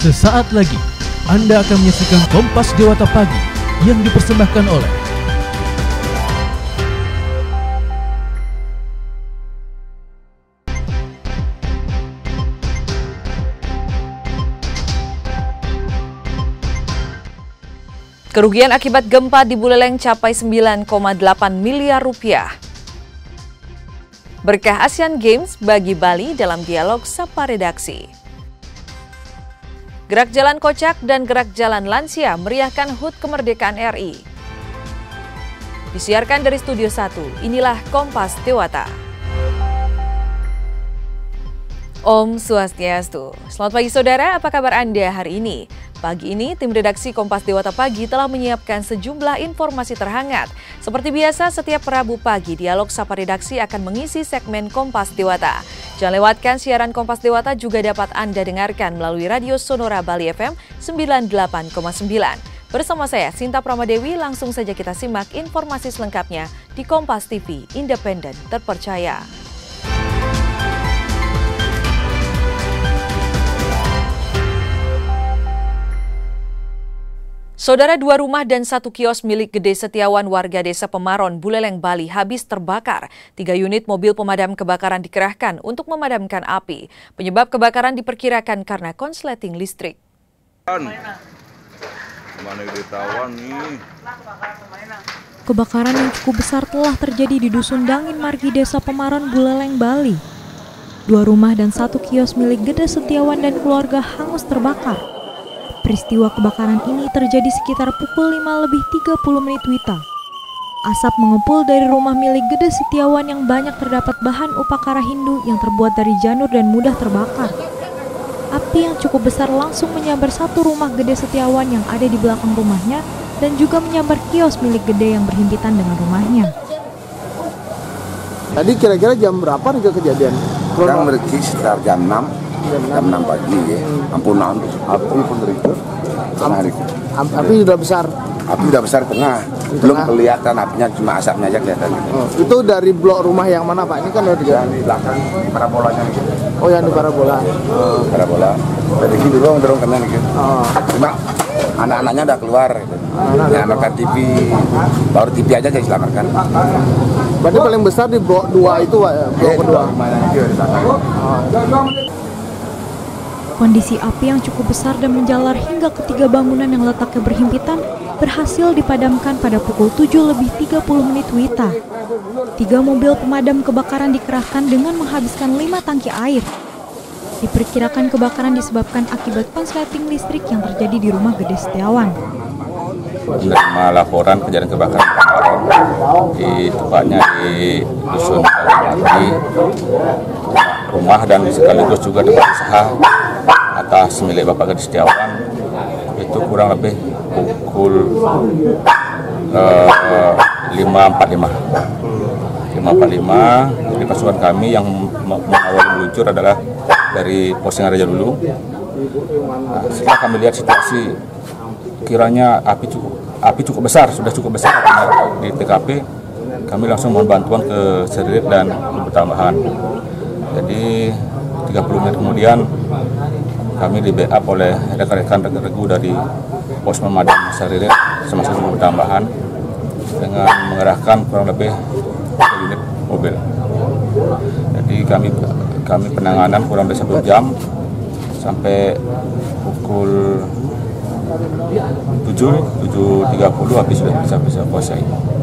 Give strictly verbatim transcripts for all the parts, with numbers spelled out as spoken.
Sesaat lagi, Anda akan menyaksikan Kompas Dewata Pagi yang dipersembahkan oleh kerugian akibat gempa di Buleleng capai sembilan koma delapan miliar rupiah. Berkah Asian Games bagi Bali dalam dialog Sapa Redaksi. Gerak jalan kocak dan gerak jalan lansia meriahkan H U T Kemerdekaan R I. Disiarkan dari Studio satu, inilah Kompas Dewata. Om Swastiastu. Selamat pagi saudara, apa kabar Anda hari ini? Pagi ini, tim redaksi Kompas Dewata Pagi telah menyiapkan sejumlah informasi terhangat. Seperti biasa, setiap Rabu pagi, Dialog Sapa Redaksi akan mengisi segmen Kompas Dewata. Jangan lewatkan siaran Kompas Dewata juga dapat Anda dengarkan melalui Radio Sonora Bali F M sembilan puluh delapan koma sembilan. Bersama saya, Sinta Pramadewi, langsung saja kita simak informasi selengkapnya di Kompas T V, independen, terpercaya. Saudara, dua rumah dan satu kios milik Gede Setiawan warga Desa Pemaron, Buleleng, Bali habis terbakar. Tiga unit mobil pemadam kebakaran dikerahkan untuk memadamkan api. Penyebab kebakaran diperkirakan karena konsleting listrik. Kebakaran yang cukup besar telah terjadi di Dusun Dangin Margi, Desa Pemaron, Buleleng, Bali. Dua rumah dan satu kios milik Gede Setiawan dan keluarga hangus terbakar. Peristiwa kebakaran ini terjadi sekitar pukul lima lebih tiga puluh menit W I T A. Asap mengepul dari rumah milik Gede Setiawan yang banyak terdapat bahan upakara Hindu yang terbuat dari janur dan mudah terbakar. Api yang cukup besar langsung menyambar satu rumah Gede Setiawan yang ada di belakang rumahnya dan juga menyambar kios milik Gede yang berhimpitan dengan rumahnya. Tadi kira-kira jam berapa nih kejadian? Kurang lebih sekitar jam enam. Jam enam pagi ya, ampunan api pun itu tengah hari. Api sudah besar. Api sudah besar tengah, belum kelihatan apinya, cuma asapnya aja kelihatan. Oh, itu dari blok rumah yang mana Pak? Ini kan ada yang di belakang di parabolanya nih. Oh, yang di parabola. Oh, parabola. Dari sini dorong dorong kena nih. Oh. Cuma anak-anaknya udah keluar. Gitu. Nyalakan T V, baru T V aja jadi selamatkan. Berarti paling besar di blok dua itu Pak, ya? Blok kedua. Kondisi api yang cukup besar dan menjalar hingga ketiga bangunan yang letaknya berhimpitan berhasil dipadamkan pada pukul tujuh lebih tiga puluh menit W I T A. Tiga mobil pemadam kebakaran dikerahkan dengan menghabiskan lima tangki air. Diperkirakan kebakaran disebabkan akibat konsleting listrik yang terjadi di rumah Gede Setiawan. Menerima laporan kejadian kebakaran di tepatnya di Dusun di rumah dan sekaligus juga tempat usaha atas milik Bapak Gede Setiawan. Itu kurang lebih pukul uh, lima empat puluh lima. lima empat puluh lima, jadi pasukan kami yang mengawali meluncur adalah dari Pos Singaraja dulu. Nah, setelah kami lihat situasi, kiranya api cukup api cukup besar, sudah cukup besar di T K P, kami langsung mohon bantuan ke Seririt dan bertambahan. Jadi tiga puluh menit kemudian kami di backup oleh rekan-rekan regu dari Pos Pemadam Seririt semasa bertambahan dengan mengerahkan kurang lebih tiga unit mobil. Jadi kami kami penanganan kurang lebih satu jam sampai pukul tujuh tiga puluh api sudah bisa bisa kuasai.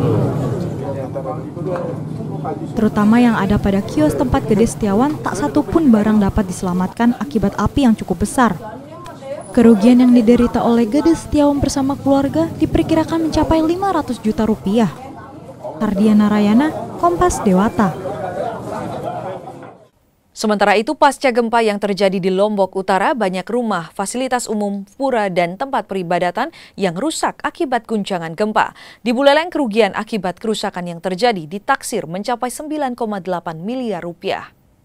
Terutama yang ada pada kios tempat Gede Setiawan, tak satu pun barang dapat diselamatkan akibat api yang cukup besar. Kerugian yang diderita oleh Gede Setiawan bersama keluarga diperkirakan mencapai lima ratus juta rupiah. Ardiana Rayana, Kompas Dewata. Sementara itu, pasca gempa yang terjadi di Lombok Utara, banyak rumah, fasilitas umum, pura, dan tempat peribadatan yang rusak akibat guncangan gempa. Di Buleleng, kerugian akibat kerusakan yang terjadi ditaksir mencapai sembilan koma delapan miliar rupiah.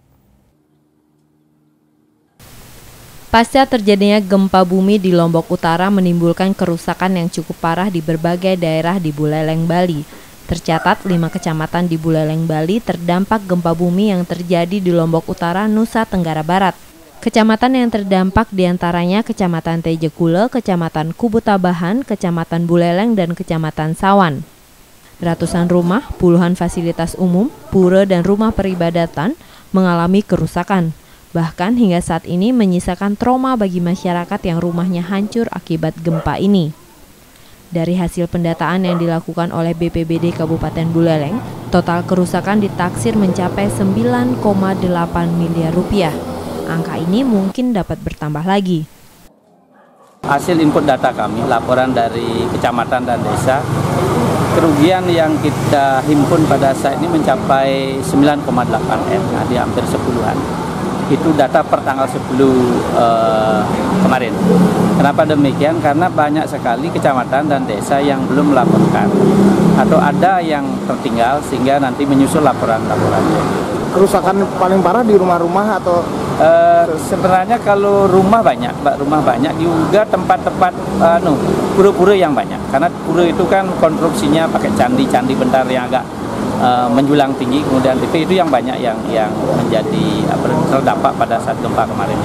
Pasca terjadinya gempa bumi di Lombok Utara menimbulkan kerusakan yang cukup parah di berbagai daerah di Buleleng, Bali. Tercatat lima kecamatan di Buleleng, Bali terdampak gempa bumi yang terjadi di Lombok Utara, Nusa Tenggara Barat. Kecamatan yang terdampak diantaranya Kecamatan Tejekule, Kecamatan Kubutabahan, Kecamatan Buleleng, dan Kecamatan Sawan. Ratusan rumah, puluhan fasilitas umum, pura, dan rumah peribadatan mengalami kerusakan. Bahkan hingga saat ini menyisakan trauma bagi masyarakat yang rumahnya hancur akibat gempa ini. Dari hasil pendataan yang dilakukan oleh B P B D Kabupaten Buleleng, total kerusakan ditaksir mencapai sembilan koma delapan miliar rupiah. Angka ini mungkin dapat bertambah lagi. Hasil input data kami, laporan dari kecamatan dan desa, kerugian yang kita himpun pada saat ini mencapai sembilan koma delapan M, di hampir sepuluhan. Itu data per tanggal sepuluh uh, kemarin. Kenapa demikian? Karena banyak sekali kecamatan dan desa yang belum melaporkan atau ada yang tertinggal sehingga nanti menyusul laporan-laporannya. Kerusakan paling parah di rumah-rumah atau? Uh, sebenarnya kalau rumah banyak, rumah banyak juga tempat-tempat uh, no, pura-pura yang banyak. Karena pura itu kan konstruksinya pakai candi-candi bentar yang agak uh, menjulang tinggi, kemudian itu yang banyak yang yang menjadi apa, terdampak pada saat gempa kemarin.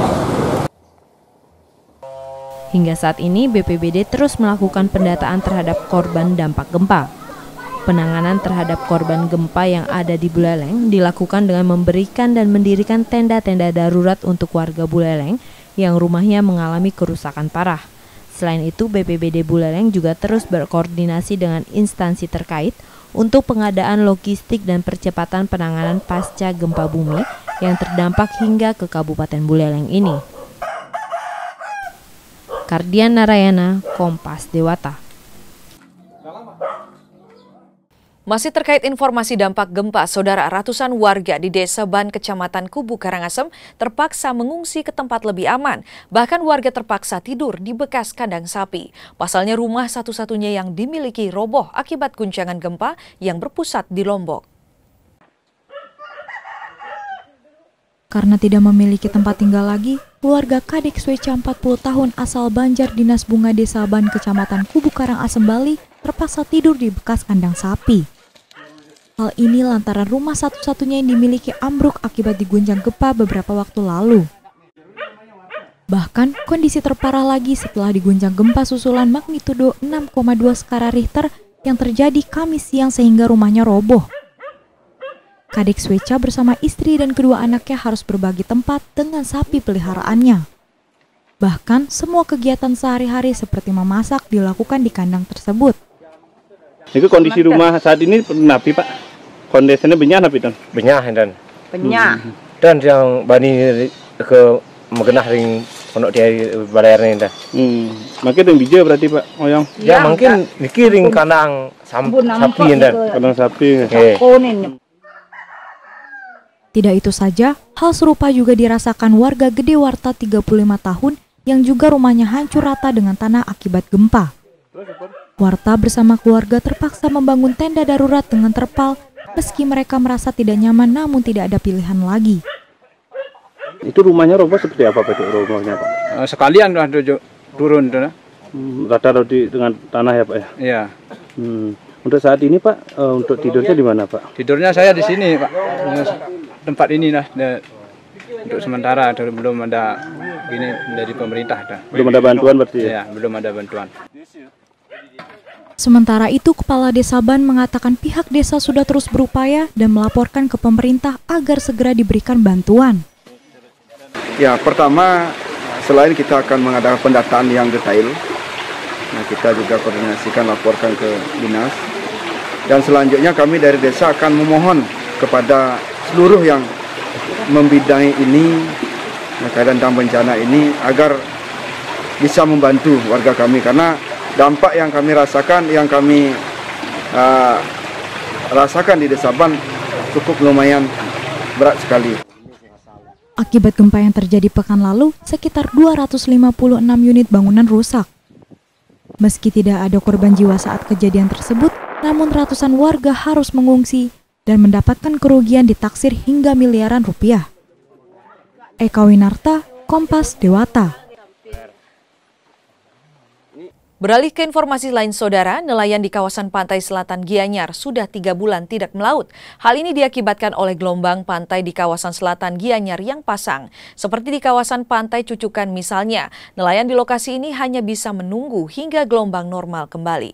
Hingga saat ini B P B D terus melakukan pendataan terhadap korban dampak gempa. Penanganan terhadap korban gempa yang ada di Buleleng dilakukan dengan memberikan dan mendirikan tenda-tenda darurat untuk warga Buleleng yang rumahnya mengalami kerusakan parah. Selain itu, B P B D Buleleng juga terus berkoordinasi dengan instansi terkait untuk pengadaan logistik dan percepatan penanganan pasca gempa bumi yang terdampak hingga ke Kabupaten Buleleng ini. Kardian Narayana, Kompas Dewata. Masih terkait informasi dampak gempa, saudara, ratusan warga di Desa Ban, Kecamatan Kubu Karangasem terpaksa mengungsi ke tempat lebih aman. Bahkan warga terpaksa tidur di bekas kandang sapi. Pasalnya rumah satu-satunya yang dimiliki roboh akibat guncangan gempa yang berpusat di Lombok. Karena tidak memiliki tempat tinggal lagi, keluarga Kadek Sweca empat puluh tahun asal Banjar Dinas Bunga Desa Ban, Kecamatan Kubu Karangasem, Bali, terpaksa tidur di bekas kandang sapi. Hal ini lantaran rumah satu-satunya yang dimiliki ambruk akibat diguncang gempa beberapa waktu lalu. Bahkan kondisi terparah lagi setelah diguncang gempa susulan magnitudo enam koma dua skala Richter yang terjadi Kamis siang sehingga rumahnya roboh. Kadek Sweca bersama istri dan kedua anaknya harus berbagi tempat dengan sapi peliharaannya. Bahkan semua kegiatan sehari-hari seperti memasak dilakukan di kandang tersebut. Itu kondisi rumah saat ini napi, Pak? Kondisinya benyah napi, Don? Benyah, Dan. Benyah. Hmm. Dan yang bani ke megenah ring pondok dia balayarnya, Dan. Hmm. Makin yang bija berarti, Pak Oyong? Ya, ya mungkin dikiring kandang sam sapi, Dan. Kandang sapi. Okay. Tidak itu saja, hal serupa juga dirasakan warga Gede Warta tiga puluh lima tahun yang juga rumahnya hancur rata dengan tanah akibat gempa. Warta bersama keluarga terpaksa membangun tenda darurat dengan terpal meski mereka merasa tidak nyaman namun tidak ada pilihan lagi. Itu rumahnya roboh seperti apa, Pak? Rumahnya, Pak? Uh, sekalian lah turun, tuh. Hmm, rata di dengan tanah ya, Pak ya? Iya. Hmm. Untuk saat ini, Pak, uh, untuk tidurnya di mana, Pak? Tidurnya saya di sini, Pak. Tempat ini lah. Untuk sementara belum ada ini dari pemerintah. Dah. Belum ada bantuan berarti ya? Ya, belum ada bantuan. Sementara itu, Kepala Desa Ban mengatakan pihak desa sudah terus berupaya dan melaporkan ke pemerintah agar segera diberikan bantuan. Ya, pertama, selain kita akan mengadakan pendataan yang detail, nah kita juga koordinasikan laporkan ke dinas. Dan selanjutnya kami dari desa akan memohon kepada seluruh yang membidangi ini, nah, keadaan dan bencana ini, agar bisa membantu warga kami. Karena dampak yang kami rasakan, yang kami uh, rasakan di Desa Ban cukup lumayan berat sekali. Akibat gempa yang terjadi pekan lalu, sekitar dua ratus lima puluh enam unit bangunan rusak. Meski tidak ada korban jiwa saat kejadian tersebut, namun ratusan warga harus mengungsi dan mendapatkan kerugian ditaksir hingga miliaran rupiah. Eka Winarta, Kompas Dewata. Beralih ke informasi lain, saudara, nelayan di kawasan pantai selatan Gianyar sudah tiga bulan tidak melaut. Hal ini diakibatkan oleh gelombang pantai di kawasan selatan Gianyar yang pasang. Seperti di kawasan pantai Cucukan misalnya, nelayan di lokasi ini hanya bisa menunggu hingga gelombang normal kembali.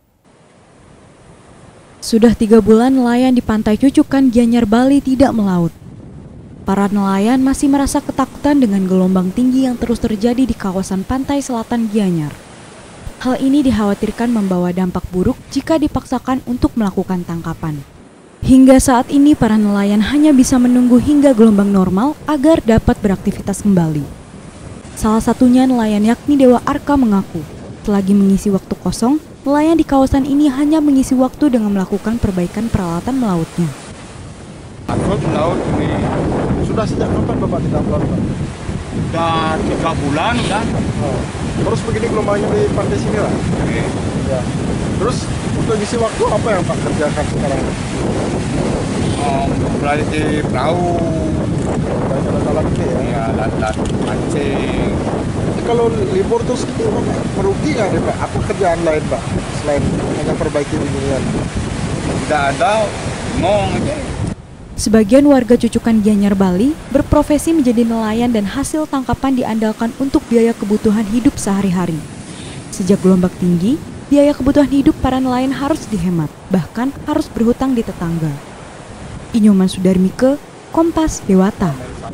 Sudah tiga bulan nelayan di pantai Cucukan Gianyar, Bali tidak melaut. Para nelayan masih merasa ketakutan dengan gelombang tinggi yang terus terjadi di kawasan pantai selatan Gianyar. Hal ini dikhawatirkan membawa dampak buruk jika dipaksakan untuk melakukan tangkapan. Hingga saat ini para nelayan hanya bisa menunggu hingga gelombang normal agar dapat beraktivitas kembali. Salah satunya nelayan yakni Dewa Arka mengaku, selagi mengisi waktu kosong, nelayan di kawasan ini hanya mengisi waktu dengan melakukan perbaikan peralatan melautnya. Aku melaut ini sudah sejak kapan Bapak tidak melaut? Sudah tiga bulan udah. Oh. Terus begini gelombangnya di pantai sini lah? Oke. Ya. Terus untuk isi waktu apa yang Pak kerjakan sekarang? Oh, belajar di perahu. Belajar alat ini ya? Iya, alat mancing. Kalau libur terus itu merugi nggak deh Pak? Apa kerjaan lain Pak? Selain hanya perbaiki beginian? Tidak ada, ngomong aja. Sebagian warga Cucukan Gianyar, Bali berprofesi menjadi nelayan dan hasil tangkapan diandalkan untuk biaya kebutuhan hidup sehari-hari. Sejak gelombang tinggi, biaya kebutuhan hidup para nelayan harus dihemat, bahkan harus berhutang di tetangga. Inyoman Sudarmike, Kompas Dewata.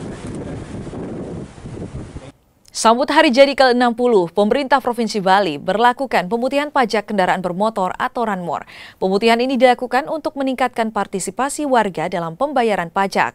Sambut Hari Jadi ke enam puluh, pemerintah Provinsi Bali berlakukan pemutihan pajak kendaraan bermotor atau Ranmor. Pemutihan ini dilakukan untuk meningkatkan partisipasi warga dalam pembayaran pajak.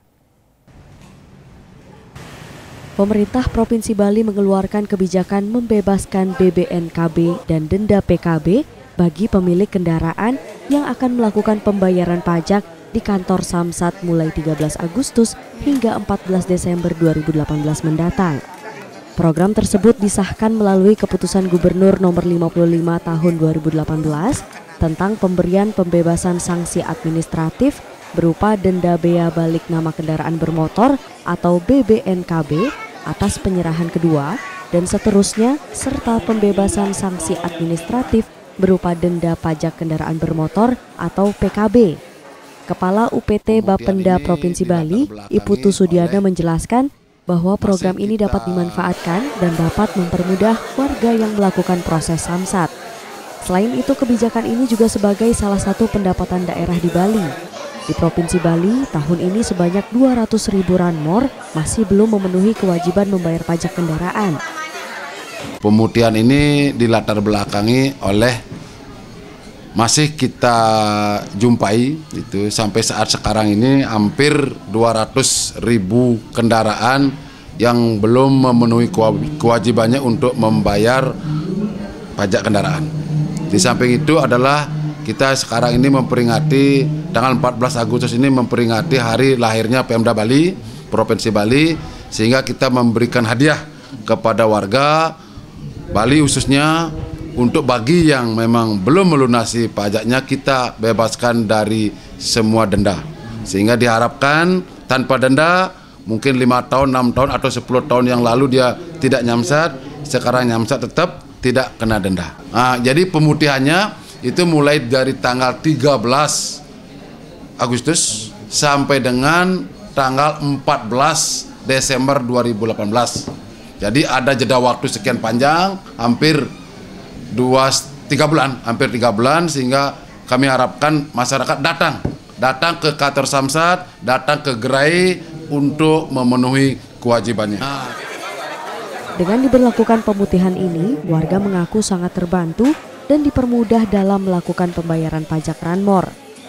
Pemerintah Provinsi Bali mengeluarkan kebijakan membebaskan B B N K B dan denda P K B bagi pemilik kendaraan yang akan melakukan pembayaran pajak di kantor Samsat mulai tiga belas Agustus hingga empat belas Desember dua ribu delapan belas mendatang. Program tersebut disahkan melalui Keputusan Gubernur Nomor lima puluh lima Tahun dua ribu delapan belas tentang pemberian pembebasan sanksi administratif berupa denda bea balik nama kendaraan bermotor atau B B N K B atas penyerahan kedua dan seterusnya, serta pembebasan sanksi administratif berupa denda pajak kendaraan bermotor atau P K B. Kepala U P T Bapenda Provinsi Bali, Iputu Sudiana menjelaskan bahwa program ini dapat dimanfaatkan dan dapat mempermudah warga yang melakukan proses samsat. Selain itu, kebijakan ini juga sebagai salah satu pendapatan daerah di Bali. Di Provinsi Bali, tahun ini sebanyak dua ratus ribu Ranmor masih belum memenuhi kewajiban membayar pajak kendaraan. Pemutihan ini dilatar belakangi oleh masih kita jumpai itu sampai saat sekarang ini hampir dua ratus ribu kendaraan yang belum memenuhi kewajibannya untuk membayar pajak kendaraan. Di samping itu adalah kita sekarang ini memperingati tanggal empat belas Agustus ini memperingati hari lahirnya Pemda Bali, Provinsi Bali, sehingga kita memberikan hadiah kepada warga Bali khususnya. Untuk bagi yang memang belum melunasi pajaknya, kita bebaskan dari semua denda. Sehingga diharapkan tanpa denda, mungkin lima tahun, enam tahun, atau sepuluh tahun yang lalu dia tidak nyamsat, sekarang nyamsat tetap tidak kena denda. Nah, jadi pemutihannya itu mulai dari tanggal tiga belas Agustus sampai dengan tanggal empat belas Desember dua ribu delapan belas. Jadi ada jeda waktu sekian panjang, hampir dua tiga bulan, hampir tiga bulan, sehingga kami harapkan masyarakat datang, datang ke kantor Samsat, datang ke gerai untuk memenuhi kewajibannya. Dengan diberlakukan pemutihan ini, warga mengaku sangat terbantu dan dipermudah dalam melakukan pembayaran pajak Ranmor.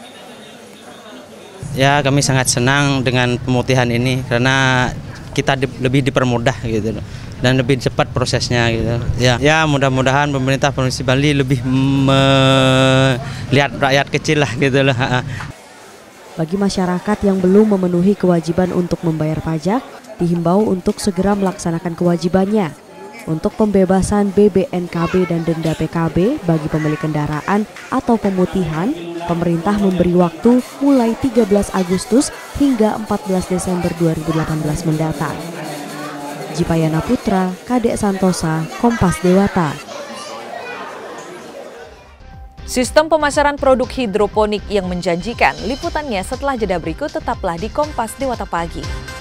Ya, kami sangat senang dengan pemutihan ini karena kita di, lebih dipermudah gitu dan lebih cepat prosesnya gitu. Ya, ya mudah-mudahan pemerintah Provinsi Bali lebih melihat rakyat kecil lah gitu lah. Bagi masyarakat yang belum memenuhi kewajiban untuk membayar pajak, dihimbau untuk segera melaksanakan kewajibannya. Untuk pembebasan B B N K B dan denda P K B bagi pemilik kendaraan atau pemutihan, pemerintah memberi waktu mulai tiga belas Agustus hingga empat belas Desember dua ribu delapan belas mendatang. Jipayana Putra, Kadek Santosa, Kompas Dewata. Sistem pemasaran produk hidroponik yang menjanjikan. Liputannya setelah jeda berikut, tetaplah di Kompas Dewata Pagi.